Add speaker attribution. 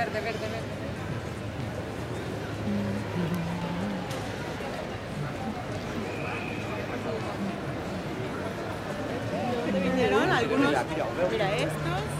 Speaker 1: Verde, verde, verde. ¿De dónde vinieron? Algunos, mira estos.